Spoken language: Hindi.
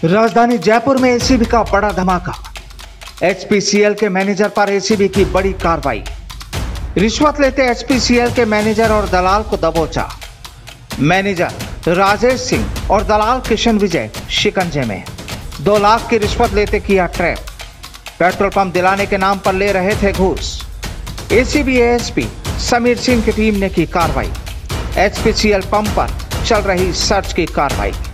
राजधानी जयपुर में एसीबी का बड़ा धमाका। एचपीसीएल के मैनेजर पर एसीबी की बड़ी कार्रवाई। रिश्वत लेते एचपीसीएल के मैनेजर और दलाल को दबोचा। मैनेजर राजेश सिंह और दलाल किशन विजय शिकंजे में। 2 लाख की रिश्वत लेते किया ट्रैप। पेट्रोल पंप दिलाने के नाम पर ले रहे थे घूस। एसीबी एएसपी समीर सिंह की टीम ने की कार्रवाई। एचपीसीएल पंप पर चल रही सर्च की कार्रवाई।